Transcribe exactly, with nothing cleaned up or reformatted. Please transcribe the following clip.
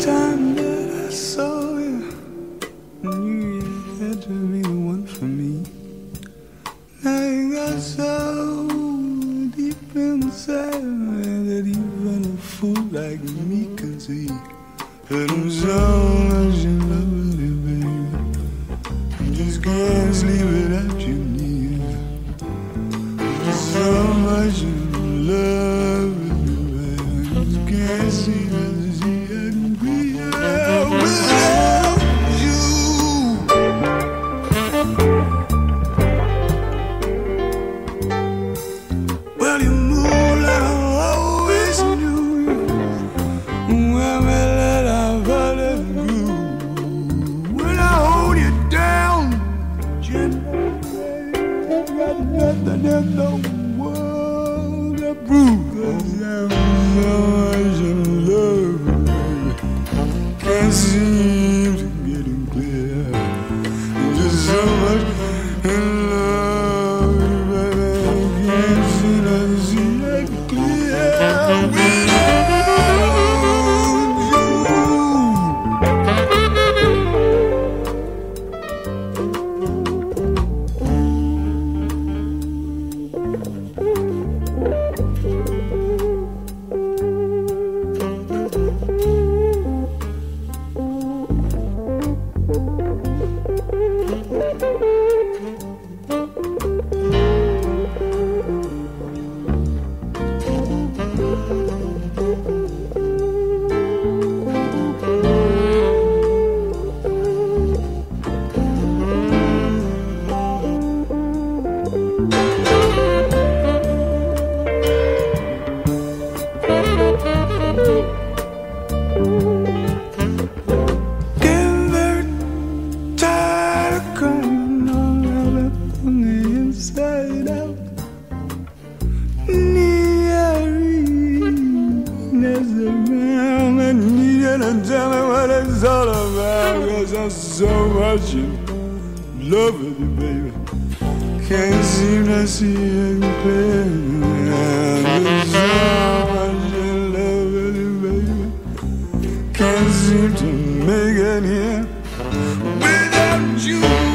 time that I saw you, I knew you had to be the one for me. Now you got so deep inside that even a fool like me can see that I'm so much in love with you, baby. I just can't sleep without you near. I'm so much in love with you, baby. I just can't see that. Nothing in the world to prove, 'cause I'm so much in love, baby. Can't seem to get it clear. I'm just so much in love, baby. Can't seem to see it clear. Tell me what it's all about, 'cause I'm so much in love with you, baby. Can't seem to see it clear. I'm so much in love with you, baby. Can't seem to make it here without you.